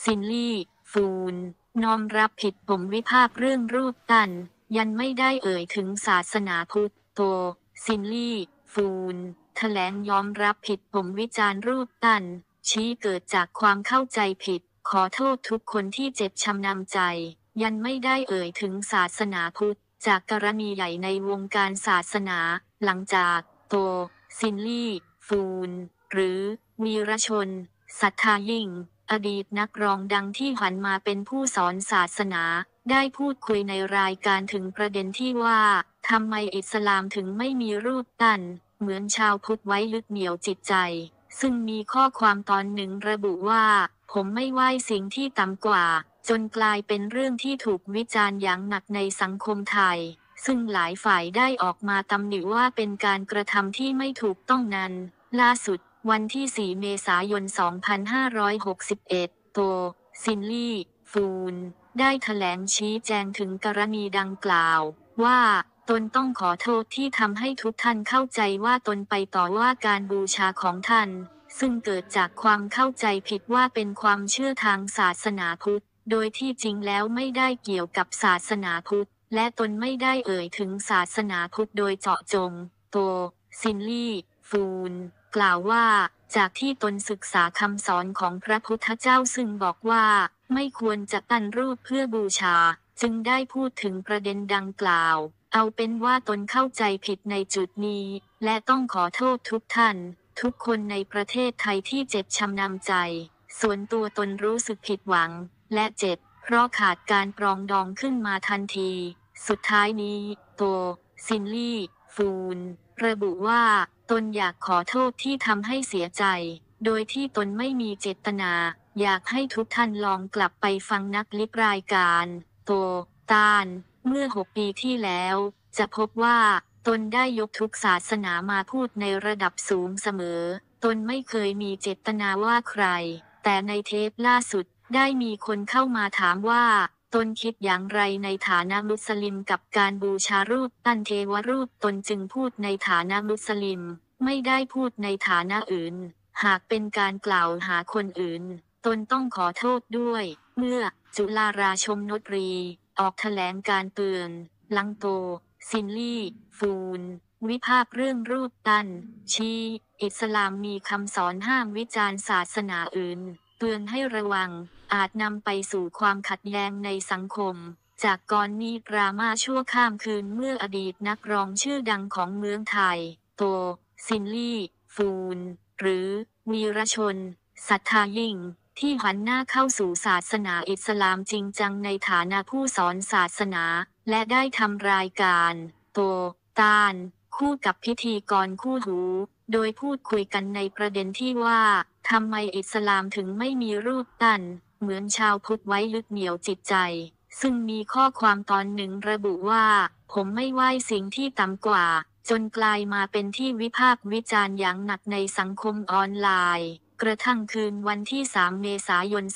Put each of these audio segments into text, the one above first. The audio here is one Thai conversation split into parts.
ซินลี่ฟูนน้อมรับผิดผมวิพากษ์เรื่องรูปปั้นยันไม่ได้เอ่ยถึงศาสนาพุทธโตซินลี่ฟูนแถลงยอมรับผิดผมวิจารณ์รูปปั้นชี้เกิดจากความเข้าใจผิดขอโทษทุกคนที่เจ็บช้ำน้ำใจยันไม่ได้เอ่ยถึงศาสนาพุทธจากกรณีใหญ่ในวงการศาสนาหลังจากโตซินลี่ฟูนหรือวีรชนศรัทธายิ่งอดีตนักร้องดังที่หันมาเป็นผู้สอนศาสนาได้พูดคุยในรายการถึงประเด็นที่ว่าทำไมอิสลามถึงไม่มีรูปปั้นเหมือนชาวพุทธไว้ลึกเหนี่ยวจิตใจซึ่งมีข้อความตอนหนึ่งระบุว่าผมไม่ไหว้สิ่งที่ต่ำกว่าจนกลายเป็นเรื่องที่ถูกวิจารณ์อย่างหนักในสังคมไทยซึ่งหลายฝ่ายได้ออกมาตำหนิว่าเป็นการกระทำที่ไม่ถูกต้องนั้นล่าสุดวันที่ 4 เมษายน 2561 โตซินลี่ฟูนได้แถลงชี้แจงถึงกรณีดังกล่าวว่าตนต้องขอโทษที่ทำให้ทุกท่านเข้าใจว่าตนไปต่อว่าการบูชาของท่านซึ่งเกิดจากความเข้าใจผิดว่าเป็นความเชื่อทางศาสนาพุทธโดยที่จริงแล้วไม่ได้เกี่ยวกับศาสนาพุทธและตนไม่ได้เอ่ยถึงศาสนาพุทธโดยเจาะจงโตซินลี่ฟูนกล่าวว่าจากที่ตนศึกษาคำสอนของพระพุทธเจ้าซึ่งบอกว่าไม่ควรจะตั้งรูปเพื่อบูชาจึงได้พูดถึงประเด็นดังกล่าวเอาเป็นว่าตนเข้าใจผิดในจุดนี้และต้องขอโทษทุกท่านทุกคนในประเทศไทยที่เจ็บช้ำน้ำใจส่วนตัวตนรู้สึกผิดหวังและเจ็บเพราะขาดการปรองดองขึ้นมาทันทีสุดท้ายนี้โตซินลี่ฟูนระบุว่าตนอยากขอโทษที่ทำให้เสียใจโดยที่ตนไม่มีเจตนาอยากให้ทุกท่านลองกลับไปฟังนักลิปรายการโตตาลเมื่อ6 ปีที่แล้วจะพบว่าตนได้ยกทุกศาสนามาพูดในระดับสูงเสมอตนไม่เคยมีเจตนาว่าใครแต่ในเทปล่าสุดได้มีคนเข้ามาถามว่าตนคิดอย่างไรในฐานะมุสลิมกับการบูชารูปปั้นเทวรูปตนจึงพูดในฐานะมุสลิมไม่ได้พูดในฐานะอื่นหากเป็นการกล่าวหาคนอื่นตนต้องขอโทษด้วยเมื่อจุฬาราชมนตรีออกแถลงการเตือนหลังโตซินลี่ฟูนวิพากษ์เรื่องรูปปั้นชี้อิสลามมีคำสอนห้ามวิจารณ์ศาสนาอื่นเตือนให้ระวังอาจนำไปสู่ความขัดแย้งในสังคมจากก่อนมีดราม่าชั่วข้ามคืนเมื่ออดีตนักร้องชื่อดังของเมืองไทยโตซินลี่ฟูนหรือวีรชนศรัทธายิ่งที่หันหน้าเข้าสู่ศาสนาอิสลามจริงจังในฐานะผู้สอนศาสนาและได้ทำรายการโตตาลคู่กับพิธีกรคู่หูโดยพูดคุยกันในประเด็นที่ว่าทำไมอิสลามถึงไม่มีรูปปั้นเหมือนชาวพุทธไว้ลึกเหนี่ยวจิตใจซึ่งมีข้อความตอนหนึ่งระบุว่าผมไม่ไหว้สิ่งที่ต่ำกว่าจนกลายมาเป็นที่วิพากษ์วิจารณ์อย่างหนักในสังคมออนไลน์กระทั่งคืนวันที่ 3 เมษายน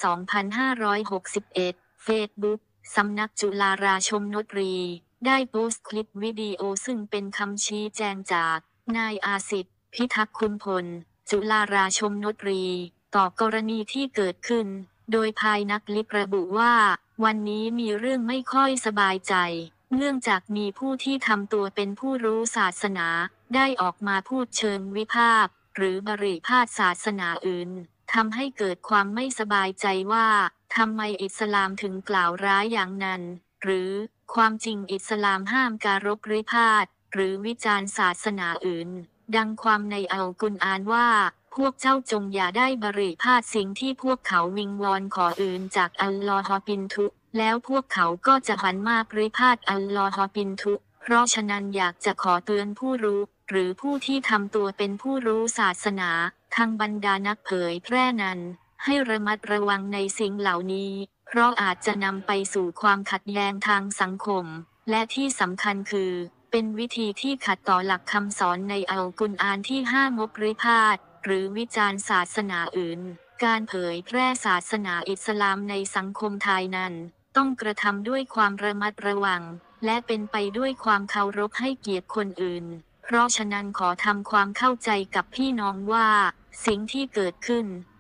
2561 เฟซบุ๊กสำนักจุฬาราชมนตรีได้โพสต์คลิปวิดีโอซึ่งเป็นคำชี้แจงจากนายอาสิทธิ์พิทักษ์คุณพลจุฬาราชมนตรีต่อกรณีที่เกิดขึ้นโดยภายนักลิประบุว่าวันนี้มีเรื่องไม่ค่อยสบายใจเนื่องจากมีผู้ที่ทำตัวเป็นผู้รู้ศาสนาได้ออกมาพูดเชิงวิพากษ์หรือบริพาทศาสนาอื่นทำให้เกิดความไม่สบายใจว่าทำไมอิสลามถึงกล่าวร้ายอย่างนั้นหรือความจริงอิสลามห้ามการบริพาทหรือวิจารณ์ศาสนาอื่นดังความในอัลกุรอานว่าพวกเจ้าจงอย่าได้บริพาทสิ่งที่พวกเขาวิงวอนขออื่นจากอัลลอฮฺปินทุแล้วพวกเขาก็จะหันมาบริพาทอัลลอฮฺปินทุเพราะฉะนั้นอยากจะขอเตือนผู้รู้หรือผู้ที่ทำตัวเป็นผู้รู้ศาสนาทางบรรดานักเผยแพร่นั้นให้ระมัดระวังในสิ่งเหล่านี้เพราะอาจจะนำไปสู่ความขัดแย้งทางสังคมและที่สำคัญคือเป็นวิธีที่ขัดต่อหลักคำสอนในอัลกุรอานที่ห้ามบริพาทหรือวิจารณ์ศาสนาอื่นการเผยแพร่ศาสนาอิสลามในสังคมไทยนั้นต้องกระทำด้วยความระมัดระวังและเป็นไปด้วยความเคารพให้เกียรติคนอื่นเพราะฉะนั้นขอทำความเข้าใจกับพี่น้องว่าสิ่งที่เกิดขึ้น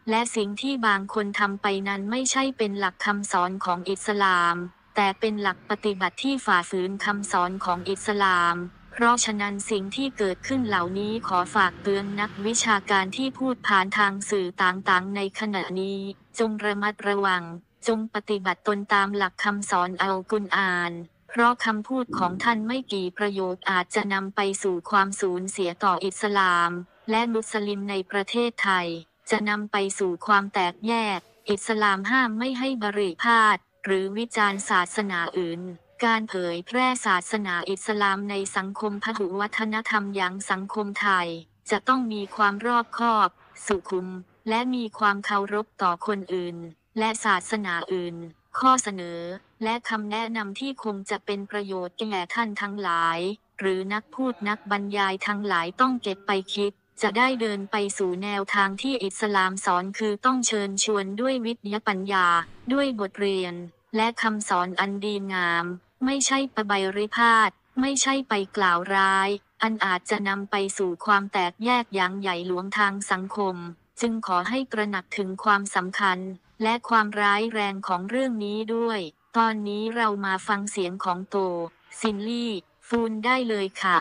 และสิ่งที่บางคนทำไปนั้นไม่ใช่เป็นหลักคำสอนของอิสลามแต่เป็นหลักปฏิบัติที่ฝ่าฝืนคำสอนของอิสลามเพราะฉะนั้นสิ่งที่เกิดขึ้นเหล่านี้ขอฝากเตือนนักวิชาการที่พูดผ่านทางสื่อต่างๆในขณะนี้จงระมัดระวังจงปฏิบัติตนตามหลักคำสอนอัลกุรอานเพราะคำพูดของท่านไม่กี่ประโยคอาจจะนำไปสู่ความสูญเสียต่ออิสลามและมุสลิมในประเทศไทยจะนำไปสู่ความแตกแยกอิสลามห้ามไม่ให้บริพาทหรือวิจารณ์ศาสนาอื่นการเผยแพร่ศาสนาอิสลามในสังคมพหุวัฒนธรรมอย่างสังคมไทยจะต้องมีความรอบคอบสุขุมและมีความเคารพต่อคนอื่นและศาสนาอื่นข้อเสนอและคำแนะนำที่คงจะเป็นประโยชน์แก่ท่านทั้งหลายหรือนักพูดนักบรรยายทั้งหลายต้องเก็บไปคิดจะได้เดินไปสู่แนวทางที่อิสลามสอนคือต้องเชิญชวนด้วยวิทยาปัญญาด้วยบทเรียนและคำสอนอันดีงามไม่ใช่ประไบริพาทไม่ใช่ไปกล่าวร้ายอันอาจจะนำไปสู่ความแตกแยกอย่างใหญ่หลวงทางสังคมจึงขอให้ตระหนักถึงความสำคัญและความร้ายแรงของเรื่องนี้ด้วยตอนนี้เรามาฟังเสียงของโตซินลี่ฟูนได้เลยค่ะ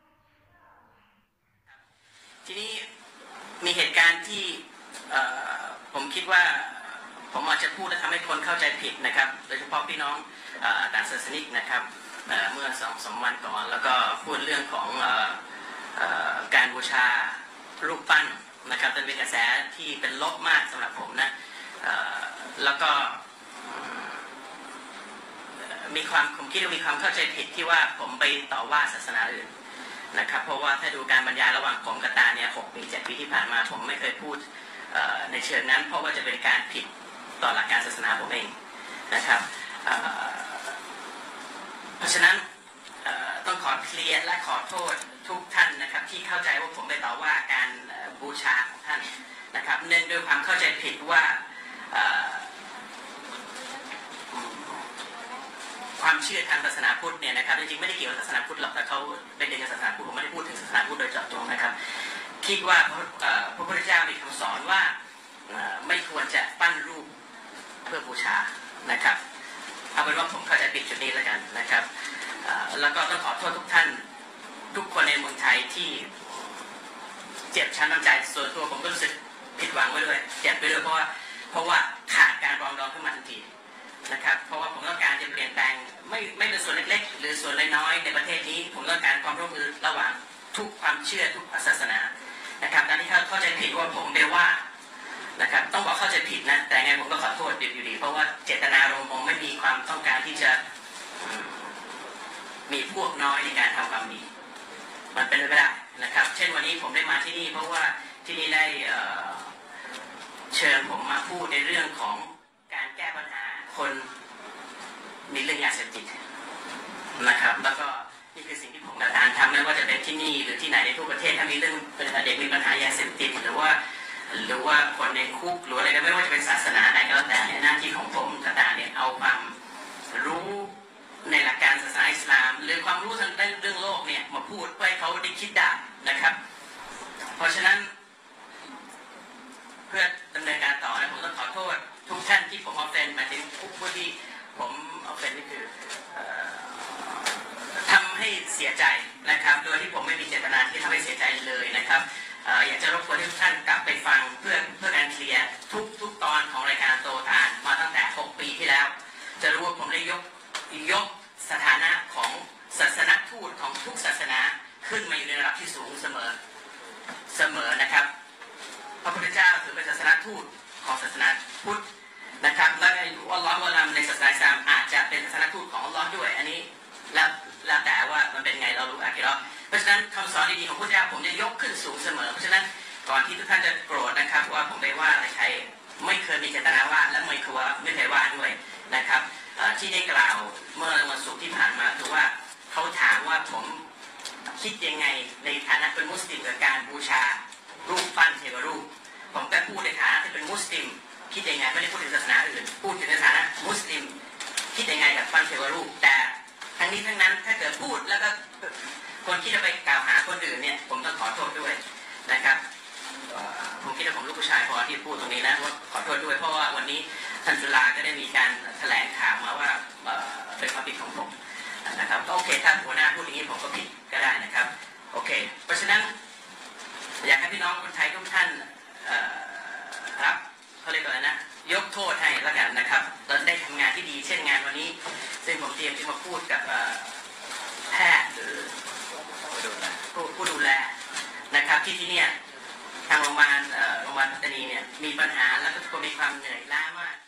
ทีนี้มีเหตุการณ์ที่ผมคิดว่าผมอาจจะพูดและทำให้คนเข้าใจผิดนะครับโดยเฉพาะพี่น้องต่างศาสนิกนะครับเมื่อ2-3 วันก่อนแล้วก็พูดเรื่องของการบูชารูปปั้นนะครับเป็นกระแสที่เป็นลบมากสำหรับผมนะแล้วก็ผมคิดว่ามีความเข้าใจผิดที่ว่าผมไปต่อว่าศาสนาอื่นนะครับเพราะว่าถ้าดูการบรรยายระหว่างผมกับตาเนี่ย6 ปี 7 ปีที่ผ่านมาผมไม่เคยพูดในเชิงนั้นเพราะว่าจะเป็นการผิดต่อหลักการศาสนาผมเองนะครับเพราะฉะนั้นต้องขอเคลียร์และขอโทษทุกท่านนะครับที่เข้าใจว่าผมไปต่อว่าการบูชาของท่านนะครับเนื่องด้วยความเข้าใจผิดว่าความเชื่อทางศาสนาพุทธเนี่ยนะครับจริงๆไม่ได้เกี่ยวกับศาสนาพุทธหรอกแต่เขาได้เรียนกับศาสนาพุทธผมไม่ได้พูดถึงศาสนาพุทธโดยเจาะจงนะครับคิดว่าพระพุทธเจ้ามีคำสอนว่าไม่ควรจะปั้นรูปเพื่อบูชานะครับเอาเป็นว่าผมเข้าใจผิดจุดนี้แล้วกันนะครับแล้วก็ต้องขอโทษทุกท่านทุกคนในเมืองไทยที่เจ็บช้ำน้ำใจส่วนตัวผมก็รู้สึกผิดหวังไปด้วยเจ็บไปด้วยเพราะว่าขาดการปรองดองขึ้นมาทันทีนะครับเพราะว่าผมต้องการจะเปลี่ยนแปลงไม่เป็นส่วนเล็กๆหรือส่วนน้อยๆในประเทศนี้ผมต้องการความร่วมมือระหว่างทุกความเชื่อทุกศาสนานะครับการที่เข้าใจผิดว่าผมไปว่านะครับต้องบอกเข้าใจผิดนะแต่ไงผมก็ขอโทษอยู่ดีเพราะว่าเจตนารมณ์ผมไม่มีความต้องการที่จะมีพวกน้อยในการทำความดีมันเป็นไปไม่ได้นะครับเช่นวันนี้ผมได้มาที่นี่เพราะว่าที่นี่ได้เชิญผมมาพูดในเรื่องของการแก้ปัญหาคนมีเรื่องยาเสพติดนะครับแล้วก็นี่คือสิ่งที่ผมกับการทำไม่ว่าจะเป็นที่นี่หรือที่ไหนในทั่วประเทศถ้ามีเรื่องเด็กมีปัญหายาเสพติดหรือว่าคนในคุกหรืออะไรก็ไม่ว่าจะเป็นศาสนาใดก็แล้วแต่หน้าที่ของผมกับการเนี่ยเอาความรู้ในหลักการศาสนาอิสลามหรือความรู้ทางด้านเรื่องโลกเนี่ยมาพูดเพื่อให้เขาได้คิดได้นะครับเพราะฉะนั้นเพื่อดำเนินการต่อนะผมต้องขอโทษทุกท่านที่ผมออฟเฟนมาถึงผู้ที่ผมออฟเฟนนี่คือทำให้เสียใจนะครับโดยที่ผมไม่มีเจตนาที่ทำให้เสียใจเลยนะครับอยากจะรบกวนให้ทุกท่านกลับไปฟังเพื่อการเคลียร์ทุกตอนของรายการโตทานมาตั้งแต่6 ปีที่แล้วจะรู้ว่าผมได้ยกสถานะของศาสนทูตของทุกศาสนาขึ้นมาอยู่ในระดับที่สูงเสมอนะครับพระพุทธเจ้าถือเป็นศาสนทูตของศาสนาพุทธนะครับและอัลลอฮฺวะลัมในศาสนาอิสลามอาจจะเป็นศาสนทูตของอัลลอฮ์ด้วยอันนี้แล้วแต่ว่ามันเป็นไงเรารู้อากิเราะห์เพราะฉะนั้นคำสอนดีๆของพระพุทธเจ้าผมจะยกขึ้นสูงเสมอเพราะฉะนั้นก่อนที่ทุกท่านจะโกรธนะครับว่าผมไปว่าอะไรใครไม่เคยมีเจตนาว่าและไม่เคยว่าด้วยนะครับที่ได้กล่าวเมื่อวันศุกร์ที่ผ่านมาคือว่าเขาถามว่าผมคิดยังไงในฐานะเป็นมุสลิมกับการบูชารูปปั้นเทวรูปผมก็พูดในฐานะที่เป็นมุสลิมคิดยังไงไม่ได้พูดถึงศาสนาอื่นพูดถึงในฐานะมุสลิมคิดยังไงกับปั้นเทวรูปแต่ทั้งนี้ทั้งนั้นถ้าเกิดพูดแล้วก็คนที่จะไปกล่าวหาคนอื่นเนี่ยผมต้องขอโทษด้วยนะครับผมคิดว่าผมลูกผู้ชายพอที่พูดตรงนี้นะเคถ้าหัวหน้าพูดอย่างนี้ผมก็ผิดก็ได้นะครับโอเคเพราะฉะนั้นอยากให้พี่น้องคนไทยทุกท่านรับเขาเรียกว่าอะไรนะยกโทษให้แล้วกันนะครับเราได้ทำงานที่ดีเช่นงานวันนี้ซึ่งผมเตรียมที่มาพูดกับแพทย์หรือผู้ดูแลนะครับที่เนี่ยทางโรงพยาบาลปัตตานีเนี่ยมีปัญหาแล้วก็ทุกคนมีความเหนื่อยล้ามาก